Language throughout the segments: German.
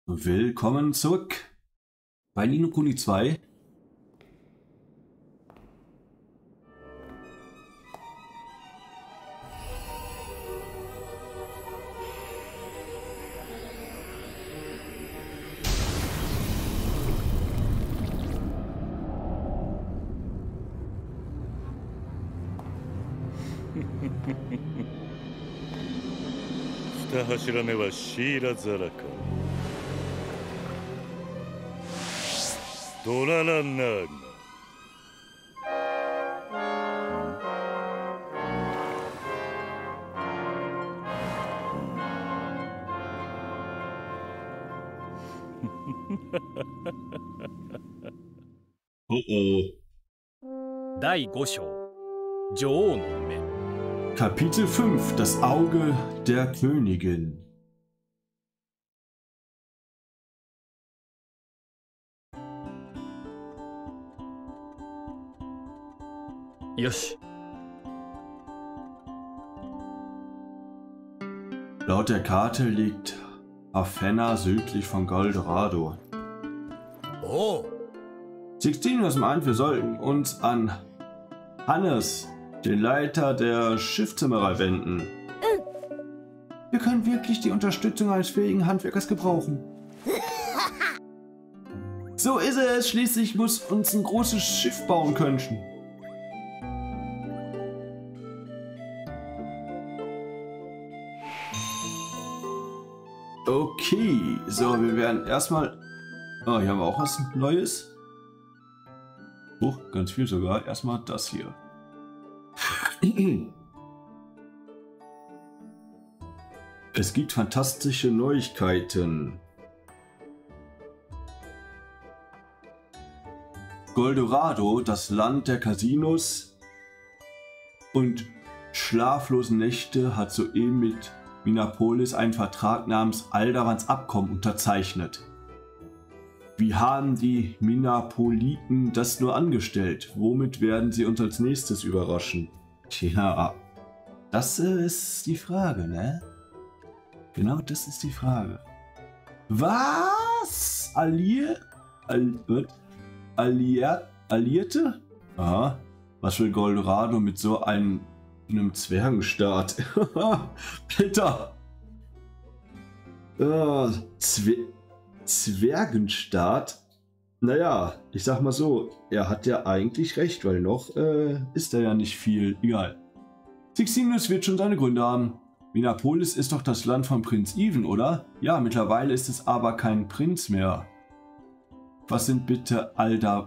Willkommen zurück bei Ni no Kuni 2. 二柱目はシーラザラか。ドララナーガ。 第5章女王の目 Kapitel 5: Das Auge der Königin. Yoshi. Laut der Karte liegt Avenna südlich von Galdorado. Oh. Sixtinus meint, wir sollten uns an Hannes, den Leiter der Schiffszimmerer, wenden. Wir können wirklich die Unterstützung eines fähigen Handwerkers gebrauchen. So ist es. Schließlich muss uns ein großes Schiff bauen können. Okay, so, wir werden erstmal... Oh, hier haben wir auch was Neues. Ganz viel sogar. Erstmal das hier. Es gibt fantastische Neuigkeiten. Galdorado, das Land der Casinos und schlaflosen Nächte, hat soeben mit Minapolis einen Vertrag namens Aldavans Abkommen unterzeichnet. Wie haben die Minapoliten das nur angestellt? Womit werden sie uns als nächstes überraschen? Tja, das ist die Frage, ne? Genau, das ist die Frage. Was? Alliierte? Aha. Was will Galdorado mit so einem Zwergenstaat? Peter! Zwergenstaat? Naja, ich sag mal so, er hat ja eigentlich recht, weil noch ist er ja nicht viel. Egal. Sixtinus wird schon seine Gründe haben. Minapolis ist doch das Land von Prinz Even, oder? Ja, mittlerweile ist es aber kein Prinz mehr. Was sind bitte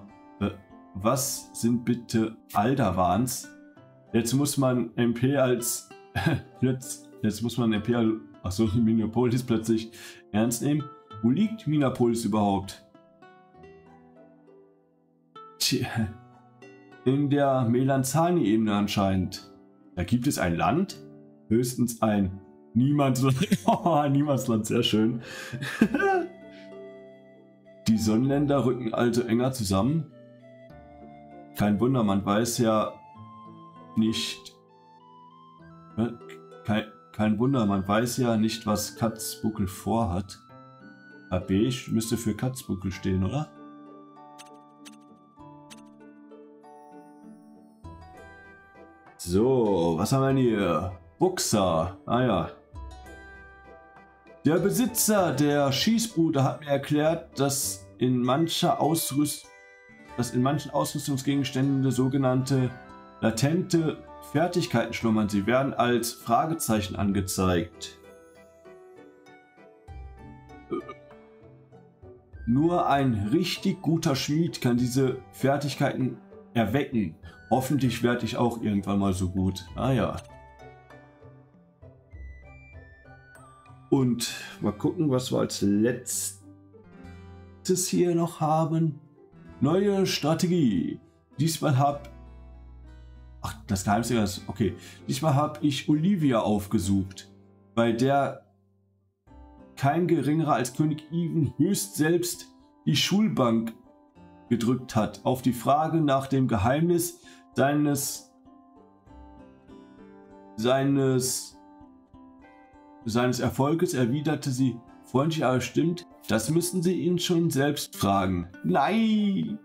Aldavans? Jetzt muss man MP als... jetzt muss man MP als... Achso, Minapolis plötzlich ernst nehmen. Wo liegt Minapolis überhaupt? Tja, in der Melanzani-Ebene anscheinend. Da gibt es ein Land? Höchstens ein Niemandsland. Oh, Niemandsland, sehr schön. Die Sonnenländer rücken also enger zusammen. Kein Wunder, man weiß ja nicht... Kein Wunder, man weiß ja nicht, was Katzbuckel vorhat. Beige müsste für Katzbuckel stehen, oder? So, was haben wir denn hier? Buxer. Ah ja. Der Besitzer der Schießbude hat mir erklärt, dass in manchen Ausrüstungsgegenständen sogenannte latente Fertigkeiten schlummern. Sie werden als Fragezeichen angezeigt. Nur ein richtig guter Schmied kann diese Fertigkeiten erwecken. Hoffentlich werde ich auch irgendwann mal so gut. Ah ja. Und mal gucken, was wir als letztes hier noch haben. Neue Strategie. Diesmal das Geheimnis ist... Okay. Diesmal habe ich Olivia aufgesucht, bei der kein geringerer als König Even höchst selbst die Schulbank gedrückt hat. Auf die Frage nach dem Geheimnis seines Erfolges erwiderte sie freundlich, aber stimmt. Das müssen Sie ihn schon selbst fragen. Nein!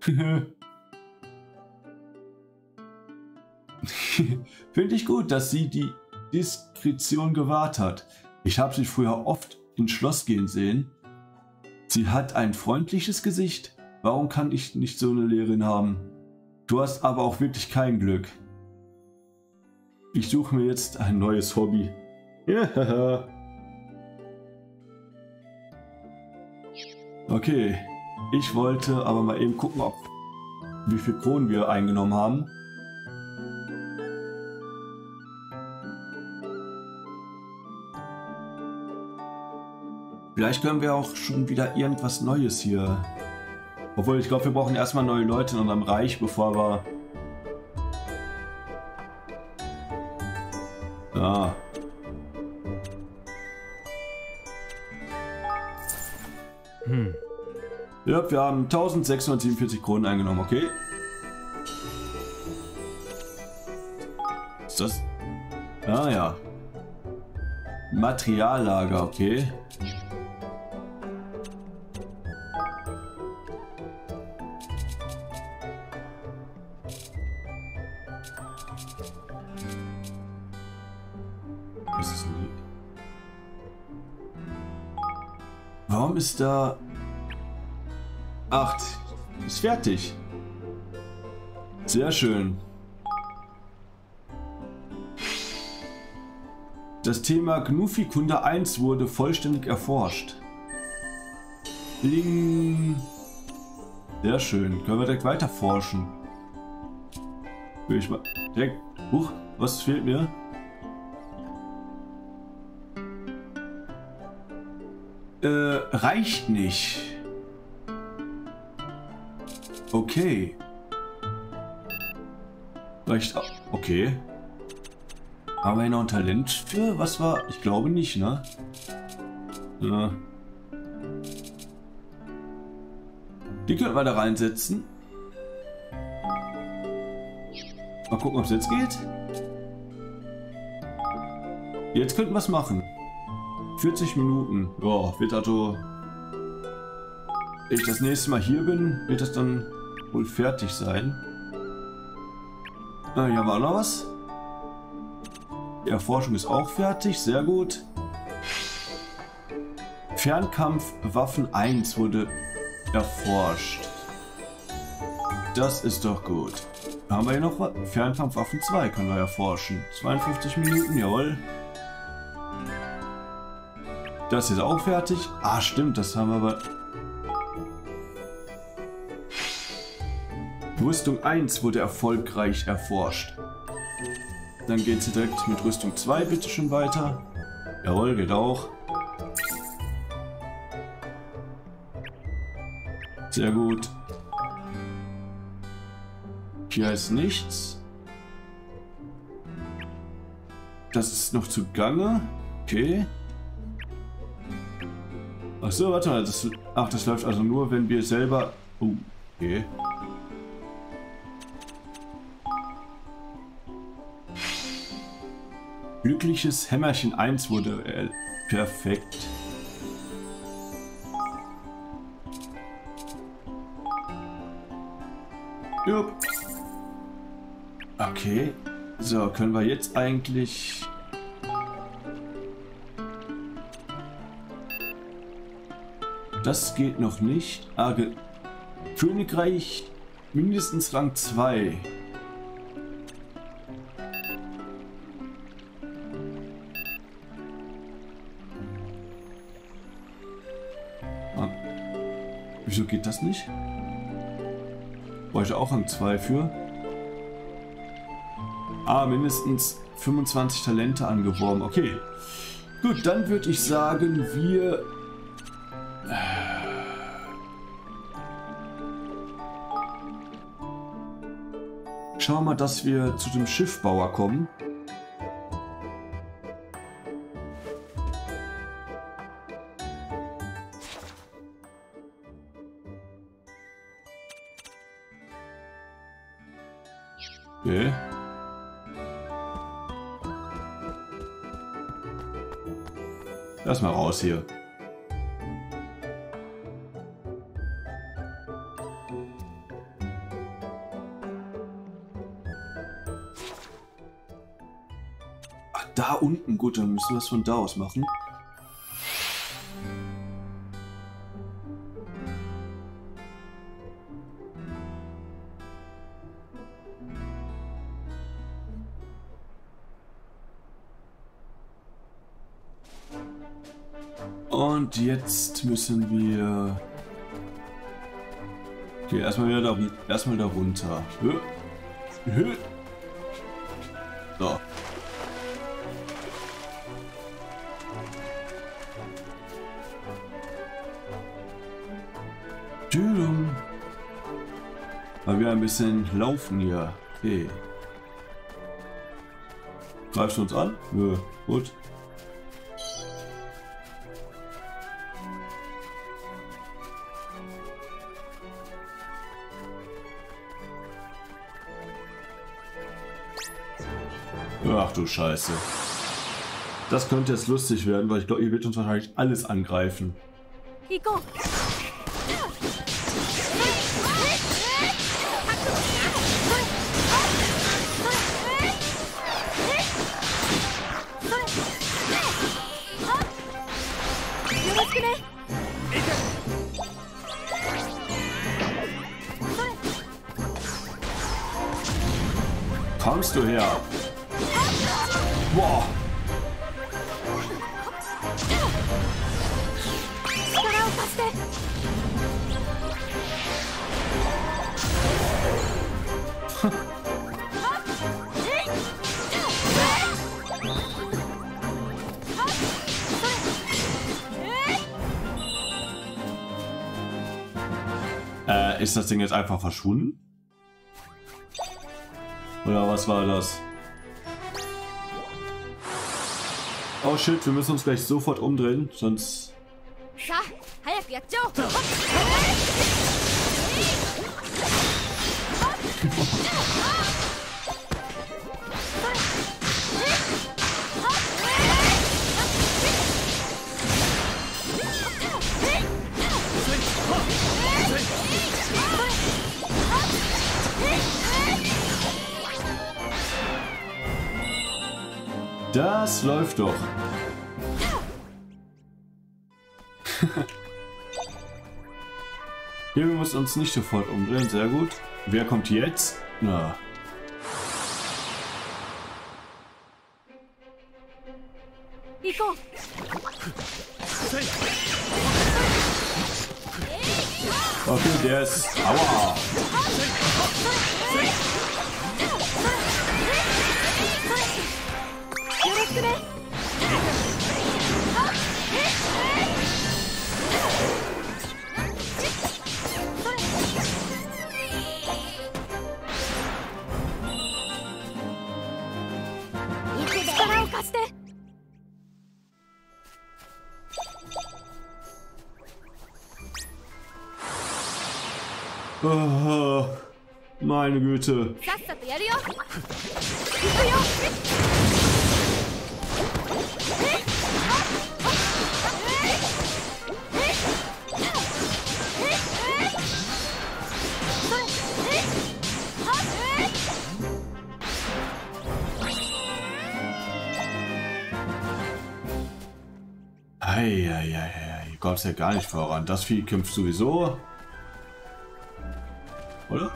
Finde ich gut, dass sie die Diskretion gewahrt hat. Ich habe sie früher oft ins Schloss gehen sehen. Sie hat ein freundliches Gesicht. Warum kann ich nicht so eine Lehrerin haben? Du hast aber auch wirklich kein Glück. Ich suche mir jetzt ein neues Hobby. Ja. Okay, ich wollte aber mal eben gucken, wie viel Kronen wir eingenommen haben. Vielleicht können wir auch schon wieder irgendwas Neues hier. Obwohl, ich glaube, wir brauchen erstmal neue Leute in unserem Reich, bevor wir... Ah. Ja, wir haben 1647 Kronen eingenommen, okay? Ist das... Ah ja. Materiallager, okay. Warum ist da... Ach, ist fertig. Sehr schön. Das Thema Gnufi-Kunde 1 wurde vollständig erforscht. Bling. Sehr schön. Können wir direkt weiter forschen. Will ich mal direkt... Huch, was fehlt mir? Reicht nicht. Okay. Reicht auch. Okay. Haben wir noch ein Talent für? Was war? Ich glaube nicht, ne? Ja. Die könnten wir da reinsetzen. Mal gucken, ob es jetzt geht. Jetzt könnten wir es machen. 40 Minuten. Ja, wird also... Ich das nächste Mal hier bin, wird das dann wohl fertig sein. Hier haben wir auch noch was. Die Erforschung ist auch fertig, sehr gut. Fernkampfwaffen 1 wurde erforscht. Das ist doch gut. Haben wir hier noch was? Fernkampfwaffen 2 können wir erforschen. 52 Minuten, jawohl. Das ist auch fertig. Ah, stimmt, das haben wir aber... Rüstung 1 wurde erfolgreich erforscht. Dann geht sie direkt mit Rüstung 2 bitte schon weiter. Jawohl, geht auch. Sehr gut. Hier ist nichts. Das ist noch zugange. Okay. Achso, warte mal. Das läuft also nur, wenn wir selber... Oh, okay. Glückliches Hämmerchen 1 wurde perfekt. Jupp. Okay. So, können wir jetzt eigentlich... Das geht noch nicht. Königreich mindestens Rang 2. Wieso geht das nicht? Brauche ich auch Rang 2 für? Mindestens 25 Talente angeworben. Okay. Gut, dann würde ich sagen, wir... Schauen wir mal, dass wir zu dem Schiffbauer kommen. Okay. Lass mal raus hier. da unten. Gut, dann müssen wir es von da aus machen. Und jetzt müssen wir... Okay, erstmal da runter. So. Mal wieder ein bisschen laufen hier. Okay. Greifst du uns an? Nö. Gut. Ach du Scheiße. Das könnte jetzt lustig werden, weil ich glaube, ihr wird uns wahrscheinlich alles angreifen. Kommst du her? Boah. Ist das Ding jetzt einfach verschwunden? Oder was war das? Oh shit, wir müssen uns gleich sofort umdrehen, sonst... Das läuft doch. Hier, wir müssen uns nicht sofort umdrehen. Sehr gut. Wer kommt jetzt? Na. Okay, der ist... Aua! Oh, meine Güte. Eieiei, du kommst ja gar nicht voran. Das Vieh kämpft sowieso. Oder?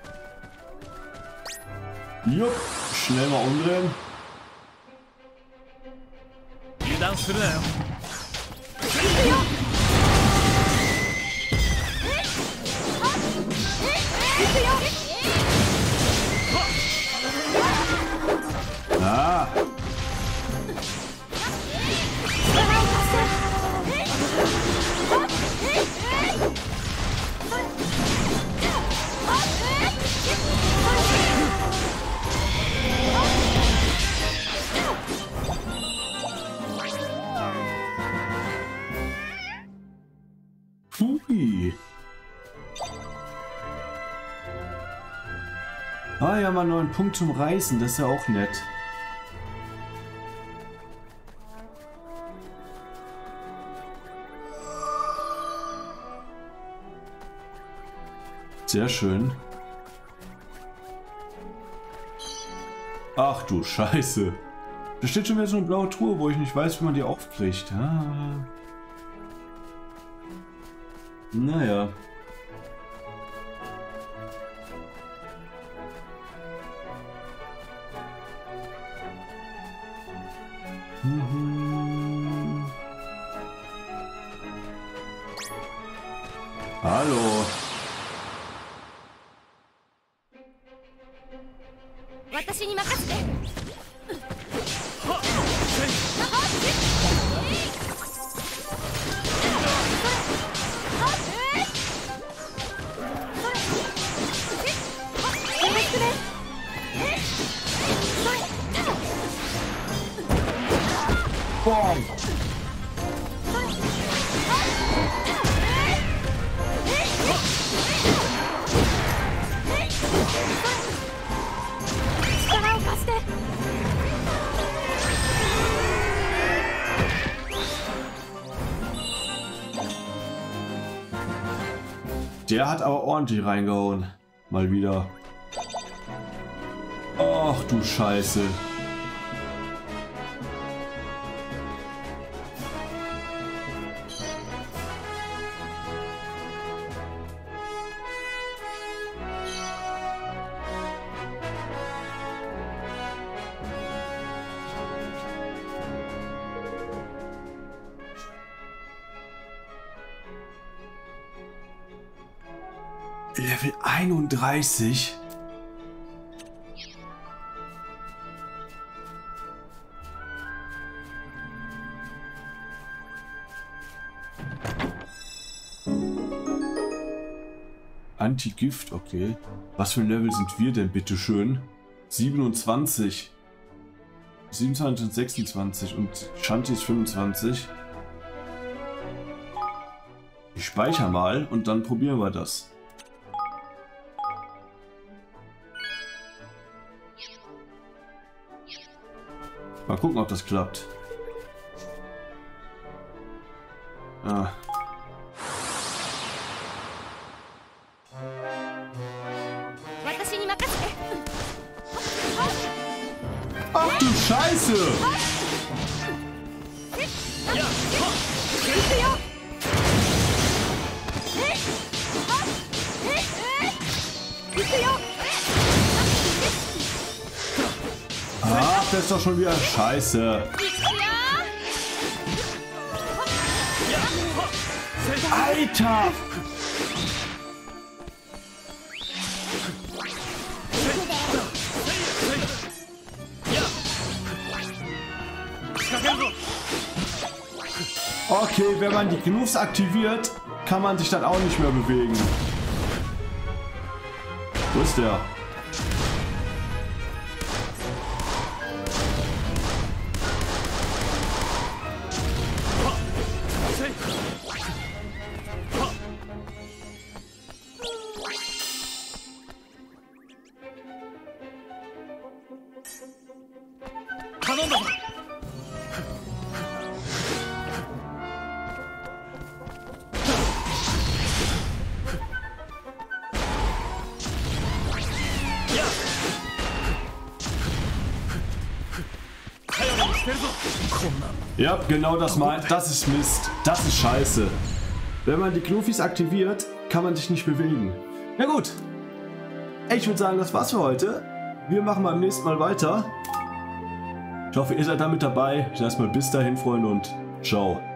Jupp, schnell mal umdrehen. Ah. Hui. Ah ja, mal einen neuen Punkt zum Reißen, das ist ja auch nett. Sehr schön. Ach du Scheiße. Da steht schon wieder so eine blaue Truhe, wo ich nicht weiß, wie man die aufkriegt. Ah. Naja. Hallo. Boom. Der hat aber ordentlich reingehauen. Mal wieder. Ach du Scheiße. Level 31. Anti-Gift, okay. Was für ein Level sind wir denn, bitteschön? 27. 27 und 26 und Shanti ist 25. Ich speichere mal und dann probieren wir das. Mal gucken, ob das klappt. Ah. Ach du Scheiße! Ach, das ist doch schon wieder Scheiße. Alter! Okay, wenn man die Gnus aktiviert, kann man sich dann auch nicht mehr bewegen. Wo ist der? Ja, genau das meint. Das ist Mist. Das ist scheiße. Wenn man die Knufis aktiviert, kann man sich nicht bewegen. Na gut. Ich würde sagen, das war's für heute. Wir machen beim nächsten Mal weiter. Ich hoffe, ihr seid damit dabei. Ich sage mal bis dahin, Freunde, und ciao.